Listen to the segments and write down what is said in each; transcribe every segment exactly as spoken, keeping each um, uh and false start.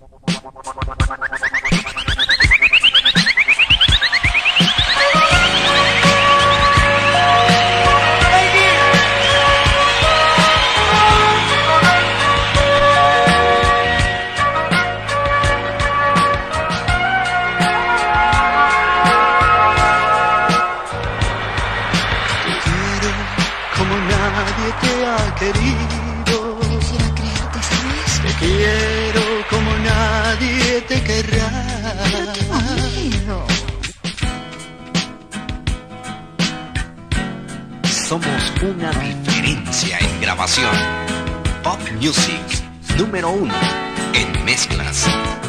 Somos una diferencia en grabación. Pop Music, número uno en mezclas.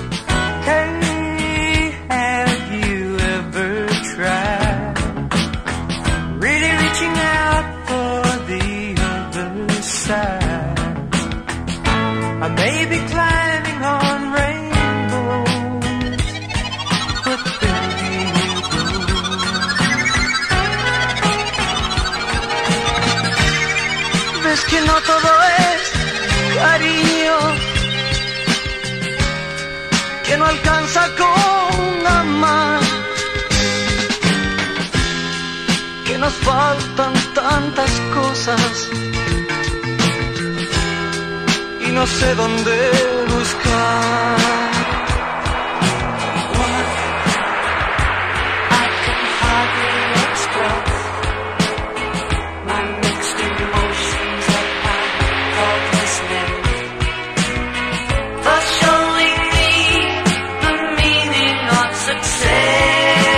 Hey, have you ever tried really reaching out for the other side? I may be climbing on rainbows, but there you go. Ves que no todo es cariño, que no alcanza con amar, que nos faltan tantas cosas y no sé dónde buscar. What I can hardly express, my mixed emotions that I call listening, for showing me the meaning of success.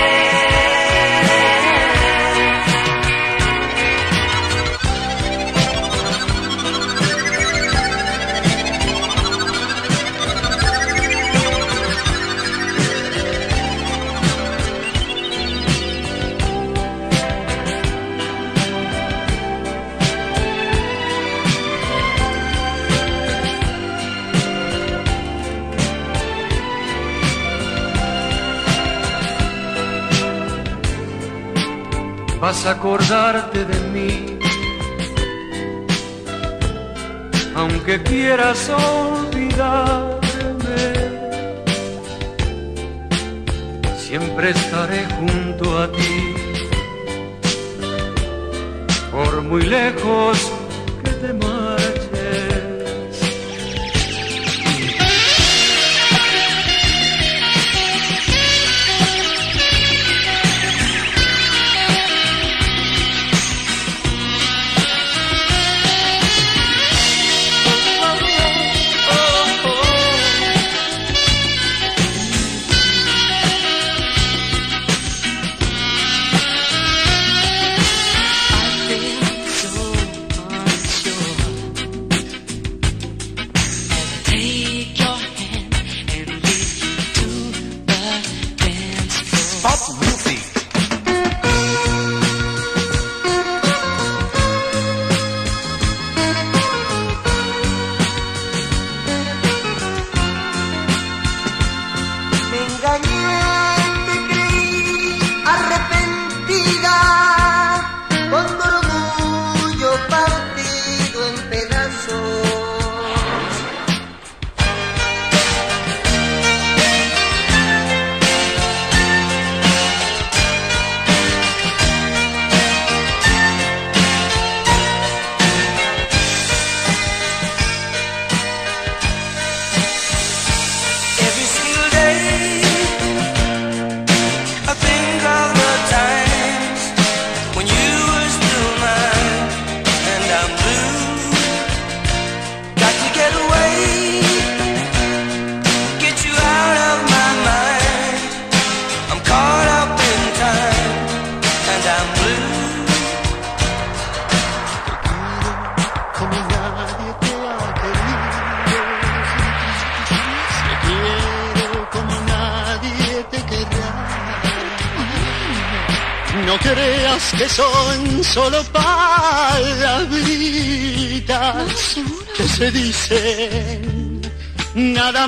Vas a acordarte de mí, aunque quieras olvidarme. Siempre estaré junto a ti, por muy lejos que te marches. No creas que son solo palabritas que se dicen nada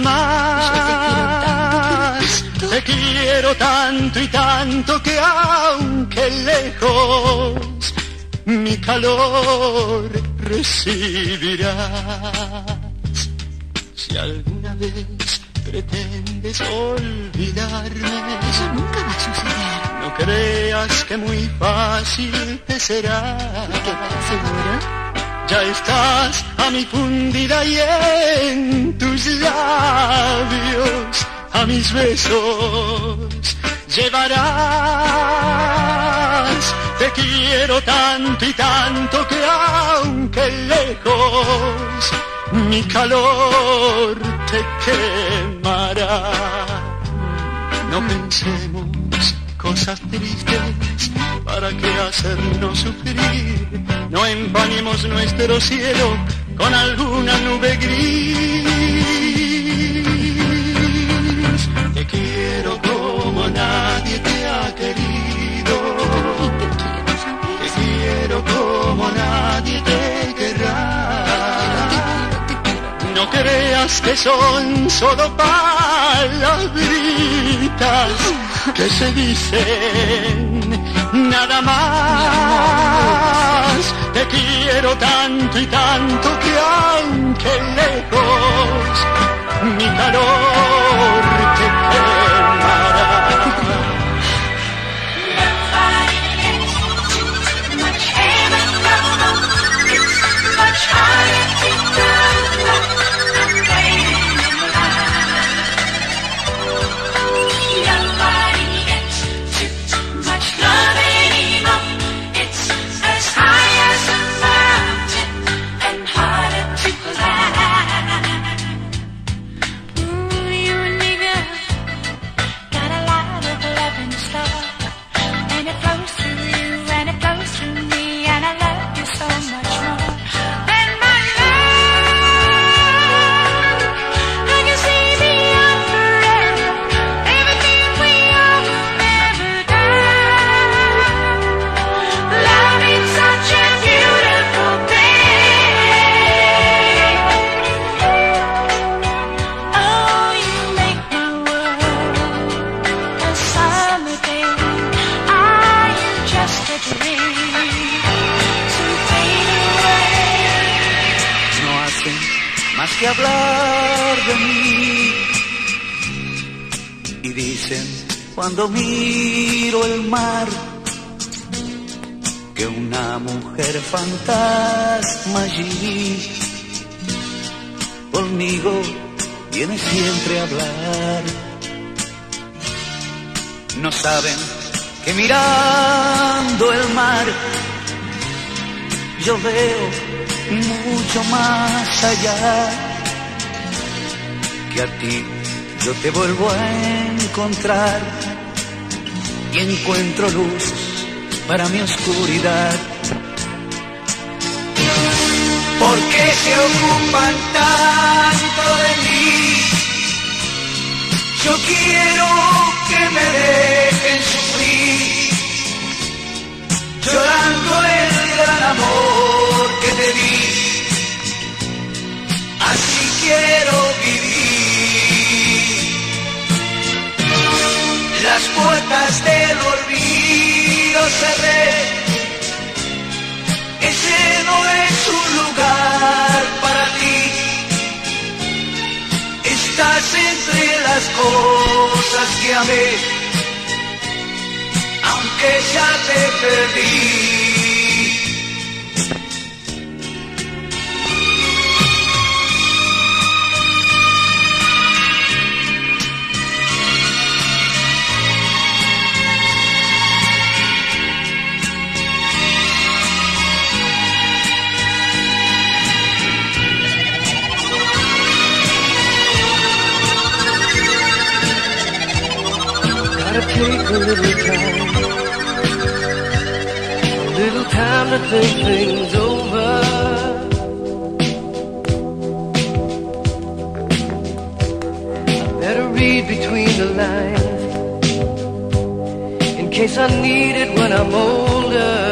más. Te quiero tanto y tanto que aunque lejos mi calor recibirás. Si alguna vez pretendes olvidarme. Eso nunca va a suceder. No creas que muy fácil te será. ¿Qué? ¿Seguro? Ya estás a mi fundida y en tus labios a mis besos llevarás. Te quiero tanto y tanto que aunque lejos mi calor te quemará. No pensemos cosas tristes, ¿para qué hacernos sufrir? No empañemos nuestro cielo con alguna nube gris. Te quiero como nadie te ha querido. Te quiero como nadie te querrá. No creas que son solo palabritas que se dicen nada más. Te quiero tanto y tanto que aunque lejos mi calor te quemará. Que hablar de mí y dicen cuando miro el mar que una mujer fantasma allí conmigo viene siempre a hablar. No saben que mirando el mar yo veo mucho más allá, que a ti yo te vuelvo a encontrar y encuentro luz para mi oscuridad. ¿Por qué se ocupan tanto de mí? Yo quiero que me dejen sufrir, llorando el gran amor que te di. Así quiero vivir. Las puertas del olvido cerré. Ese no es un lugar para ti. Estás entre las cosas que amé, aunque ya te perdí. Gotta take a little time, a little time to think things over. I better read between the lines, in case I need it when I'm older.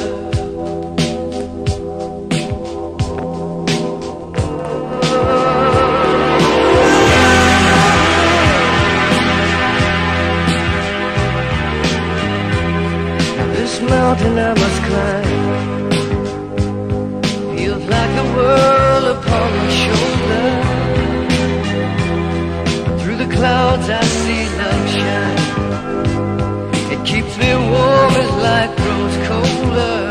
Mountain I must climb feels like a world upon my shoulder. clouds I see love shine. It keeps me warm as light grows colder.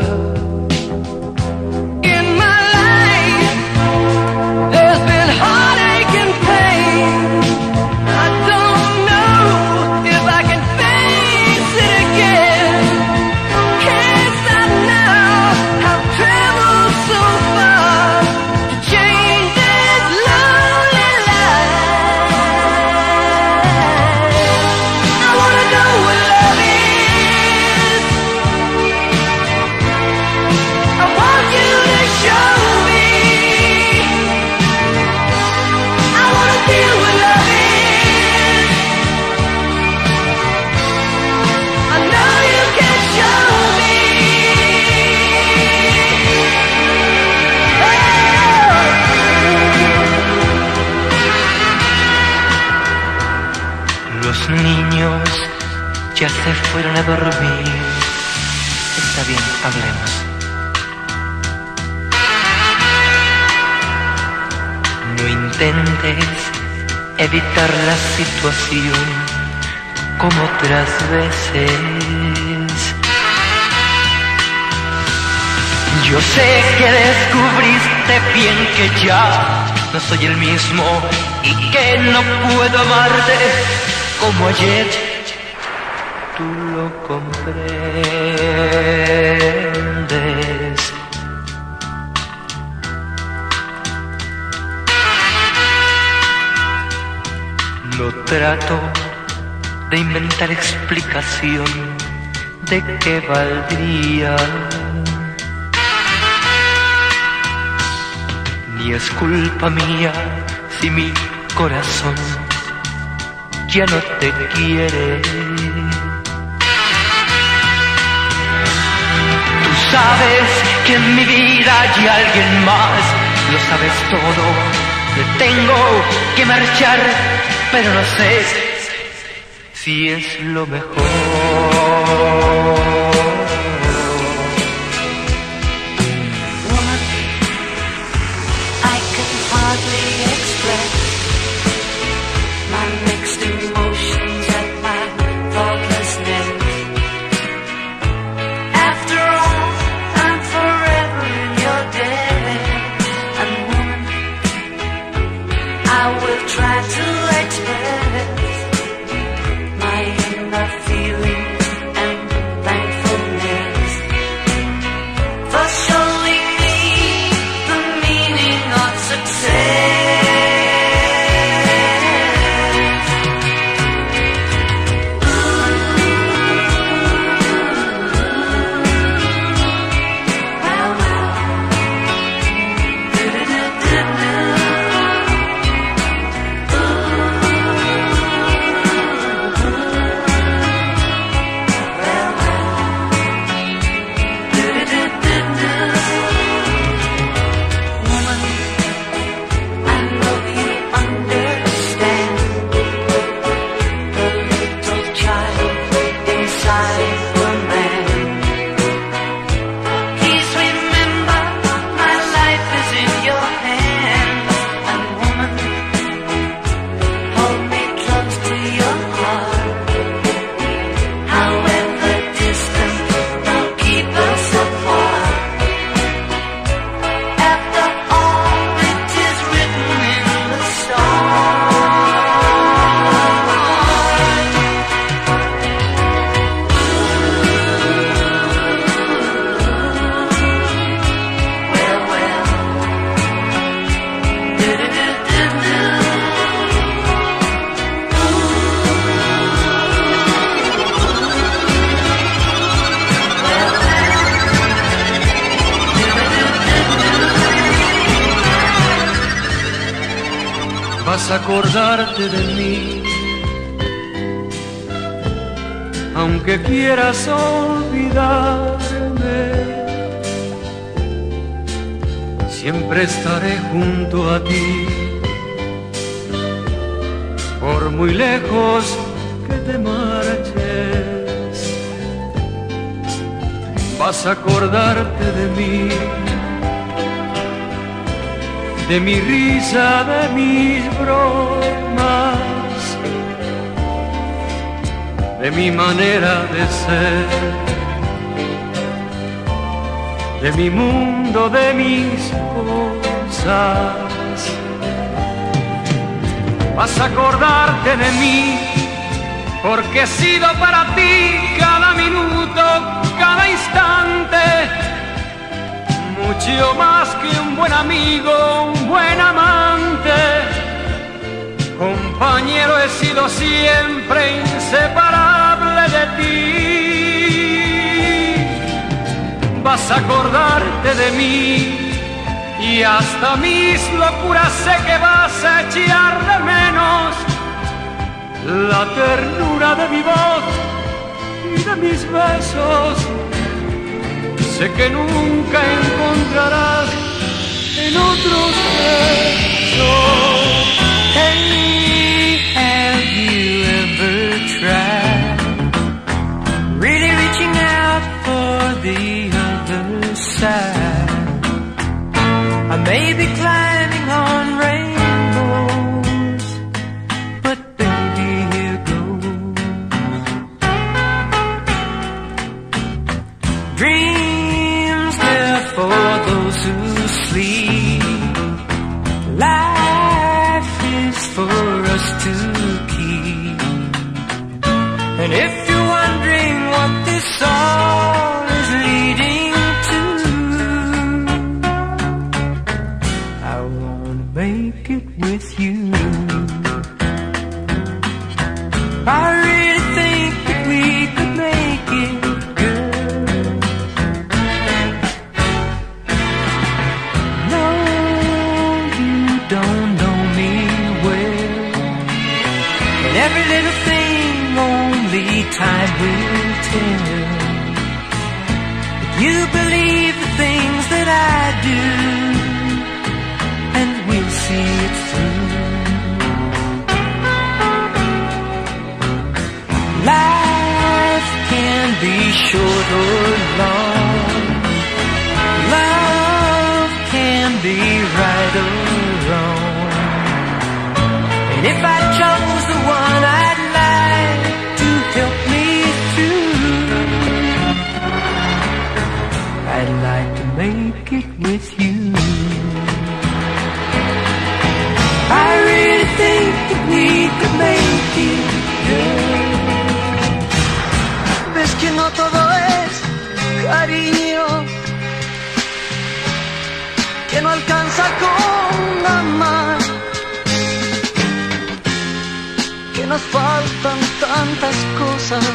In my life, there's been heartache and pain. I don't know if I can face it again. Can't stop now, I've traveled so far to change this lonely life. I wanna know what love is. I want you to show me. I wanna feel what love is. I know you can show me. Los niños ya se fueron a dormir. Está bien, hablemos. No intentes evitar la situación como otras veces. Yo sé que descubriste bien que ya no soy el mismo y que no puedo amarte como ayer. Tú lo comprendes. No trato de inventar explicación de qué valdría. Ni es culpa mía si mi corazón ya no te quiere. Tú sabes que en mi vida hay alguien más, lo sabes todo. Me tengo que marchar, pero no sé si es lo mejor. Woman, I can hardly express my mixed emotions at my thoughtlessness. After all, I'm forever in your debt. And woman, I will try to express my inner feeling and thankfulness for showing me the meaning of success. Well, well. Do-do-do-do-do. Woman, I know you understand the little child inside the man. Please remember my life is in your hands. And woman, hold me close to your heart. However distant, don't keep us apart. After all, it is written in the stars. Well, well. Do-do-do-do-do. Vas a acordarte de mí, aunque quieras olvidarme. Siempre estaré junto a ti, por muy lejos que te marches. Vas a acordarte de mí, de mi risa, de mis bromas, de mi manera de ser, de mi mundo, de mis cosas. Vas a acordarte de mí, porque he sido para ti cada minuto, cada instante, mucho más que un buen amigo, un buen amante. Compañero, he sido siempre inseparable de ti. Vas a acordarte de mí y hasta mis locuras sé que vas a echar de menos la ternura de mi voz y de mis besos. Sé que nunca encontrarás en otros besos. Hey, have you ever tried really reaching out for the other side? I may be climbing on rainbows, but baby, here goes. Dreams there for those who sleep. Life is for us to keep. And if you're wondering what this song is leading to, I wanna make it with you. I really think that we could make it, girl. No, you don't know me well, and every little thing only time will tell. If you believe the things that I do, and we'll see it through. Life can be short or long. Love can be right or wrong. And if I chose the one I'd like to help me through, I'd like to make it with you. I really think that we could make it, girl. Ves que no todo es cariño, que no alcanza con amar, que nos faltan tantas cosas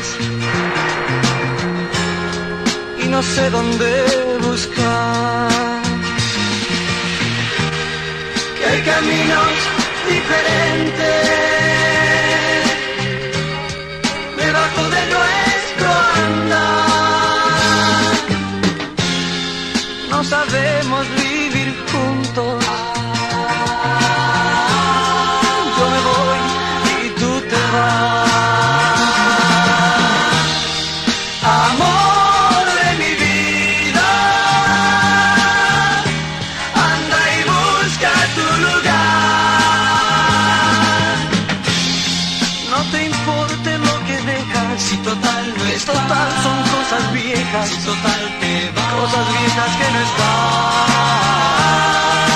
y no sé dónde buscar, que hay caminos diferentes debajo de nuestro andar. No sabemos vivir juntos. Yo me voy y tú te vas. Amor de mi vida, anda y busca tu lugar. No te importe lo que dejas, si total no es total, son cosas viejas, si total te vas, cosas viejas que no están.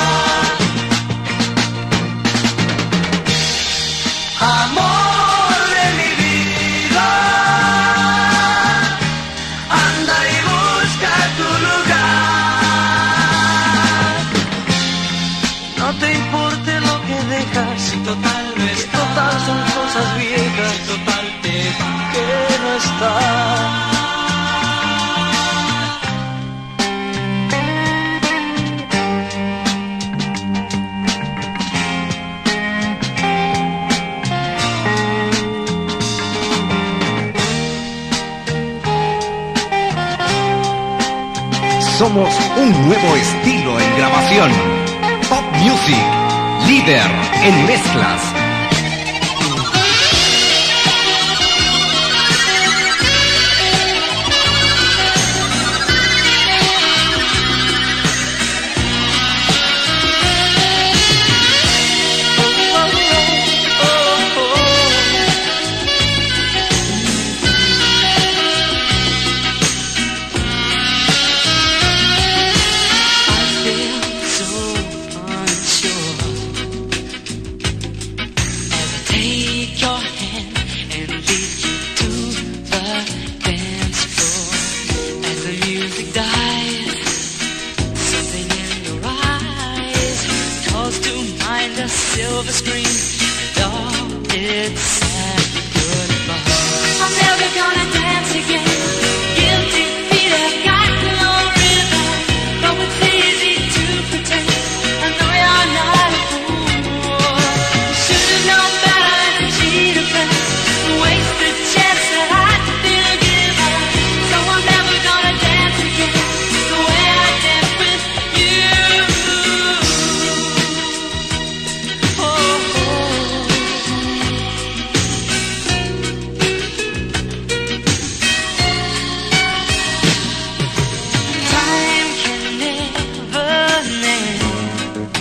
Amor de mi vida, anda y busca tu lugar. No te importe lo que dejas, si total no es total, son cosas viejas, si total te va, que no están. Somos un nuevo estilo en grabación. Pop Music, líder en mezclas. said sadly goodbye. I'm never gonna dance again. Guilty feet have got no rhythm. Though it's easy to pretend, I know you're not a fool. You should've known better to cheat a friend, waste the chance that I didn't give her. So I'm never gonna dance again the way I danced with you. Oh, oh. Time can never mend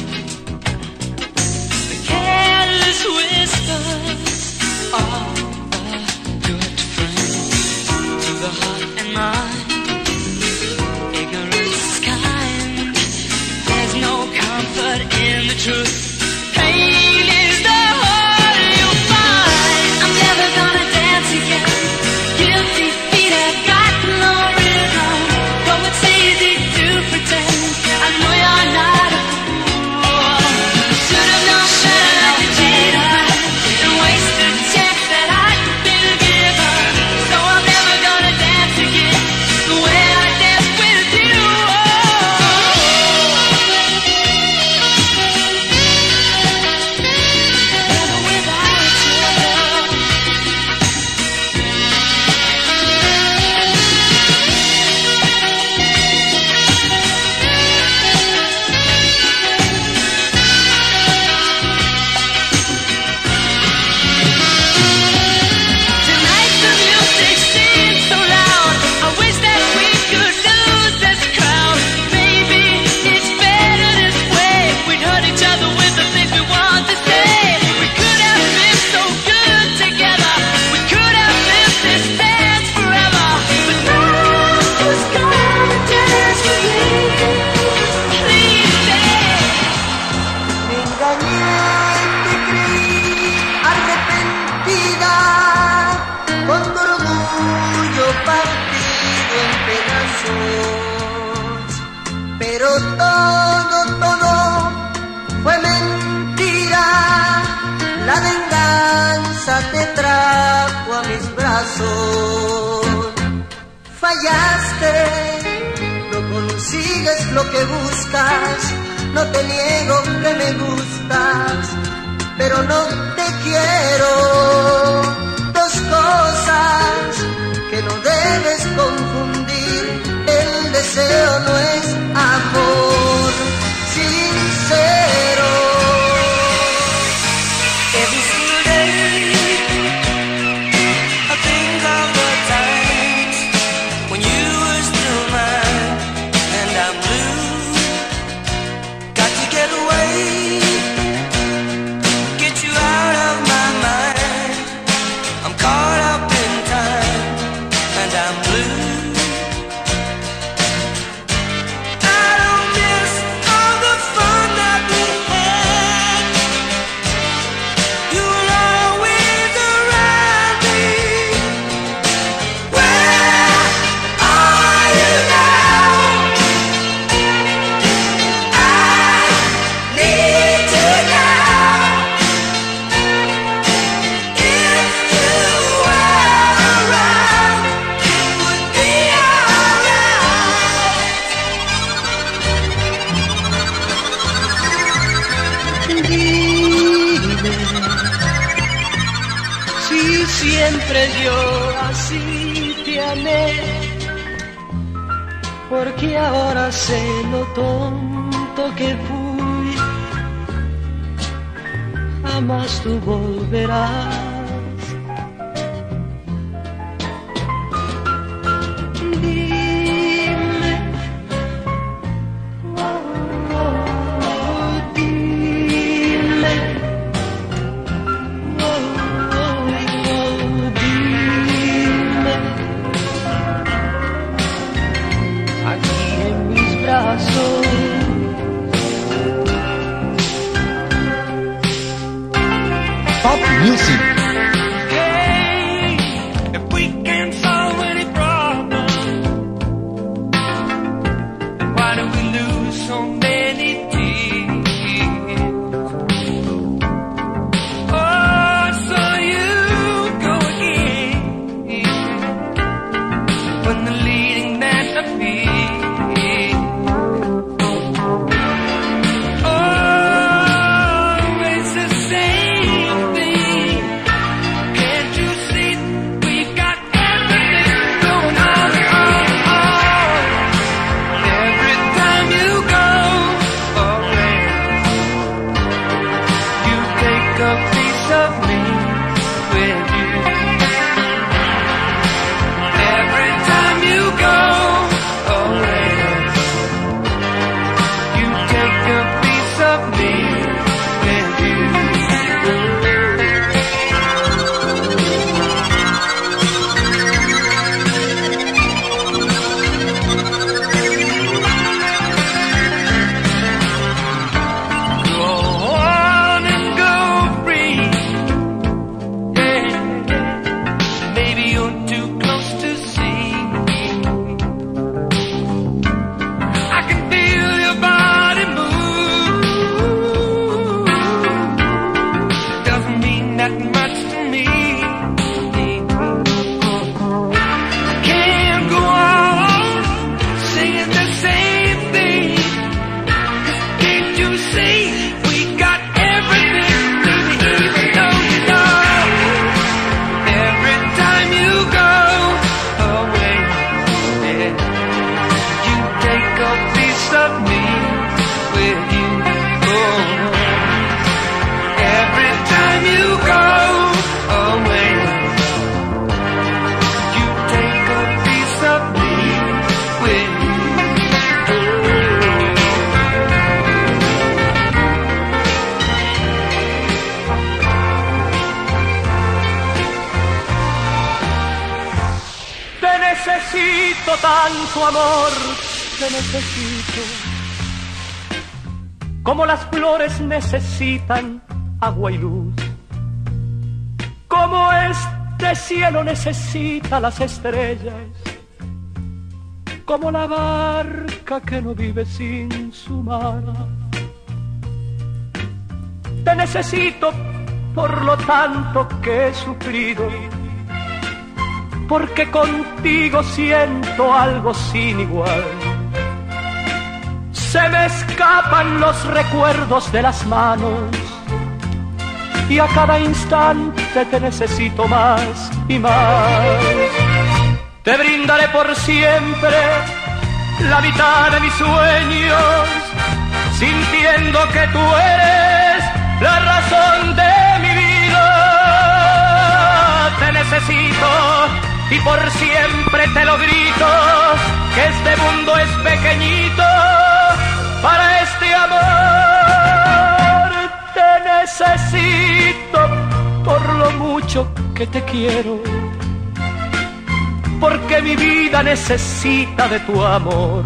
the careless whispers of a good friend to the heart and mind. Ignorance is kind. There's no comfort in the truth. Pain is the whole you'll find. I'm never gonna dance again. Guilty feet have got no rhythm. Though it's easy to pretend, I know you're not a fool. Should've known better to cheat her and waste the chance that I didn't give her. So I'm never gonna dance again the way I danced with you. Better without your love. Tonight the music seems so loud. I wish that we could lose this crowd. Maybe it's better this way. We'd hurt each other with the things we want to say. We could have been so good together. We could have lived this dance forever. But now who's gonna dance with me? Please stay. Me engañé, te creí arrepentida, con tu orgullo partido en pedazos. Pero todo, todo fue mentira. La venganza te trajo a mis brazos. Fallaste, no consigues lo que buscas. No te niego que me gustas, pero no te quiero. Dos cosas que no debes confundir. El deseo no es amor sincero. Every single day, I think of the times when you were still mine and I'm blue. Got to get away, get you out of my mind. I'm caught up in time and I'm blue. I don't miss all the fun that we had. You were always around me. Where are you now? I need to know. If you were around, it would be alright. Dime si siempre yo así te amé, porque ahora sé lo tonto que fui. Jamás tú volverás. Dime, oh, oh, oh, dime, oh, oh, oh, dime, aquí en mis brazos. Pop Music. Hey, if we can't solve any problem, then why do we lose so many tears? Oh, so necesito tanto amor, te necesito. Como las flores necesitan agua y luz, como este cielo necesita las estrellas, como la barca que no vive sin su mar. Te necesito por lo tanto que he sufrido, porque contigo siento algo sin igual. Se me escapan los recuerdos de las manos y a cada instante te necesito más y más. Te brindaré por siempre la mitad de mis sueños, sintiendo que tú eres la razón de mi vida. Te necesito y por siempre te lo grito, que este mundo es pequeñito para este amor. Te necesito por lo mucho que te quiero, porque mi vida necesita de tu amor,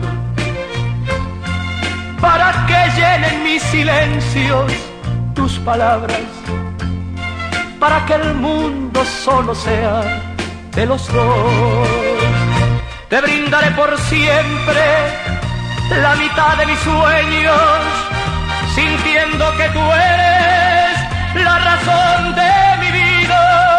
para que llenen mis silencios tus palabras, para que el mundo solo sea de los dos. Te brindaré por siempre la mitad de mis sueños, sintiendo que tú eres la razón de mi vida.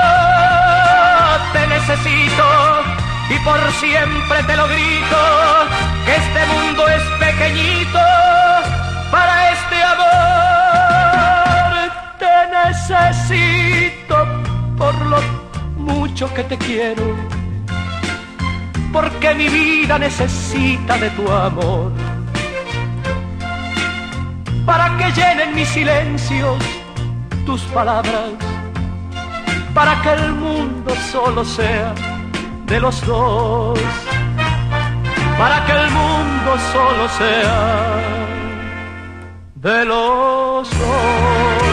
Te necesito y por siempre te lo grito, que este mundo es pequeñito para este amor. Te necesito por lo mucho que te quiero, porque mi vida necesita de tu amor, para que llenen mis silencios tus palabras, para que el mundo solo sea de los dos, para que el mundo solo sea de los dos.